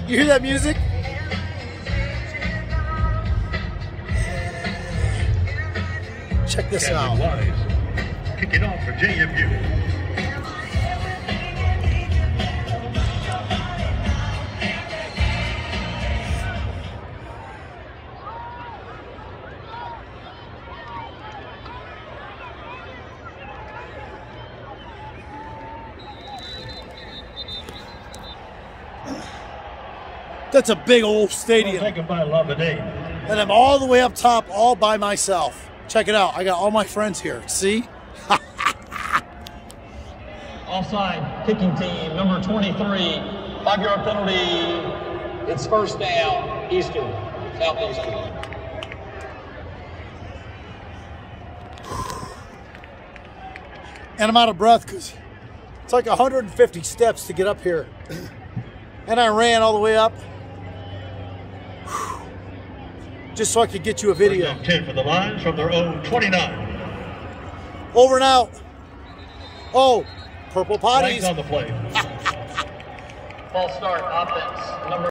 You hear that music? Check this out. Kicking off for JMU. That's a big old stadium. Taken by Labadie. And I'm all the way up top, all by myself. Check it out. I got all my friends here. See? Offside, kicking team, number 23. 5-yard penalty. It's first down, Eastern, Southeastern. And I'm out of breath because it's like 150 steps to get up here. And I ran all the way up just so I could get you a video. 10 for the Lions from their own 29. Over and out. Oh, purple potties. Flags on the play. False start, offense, number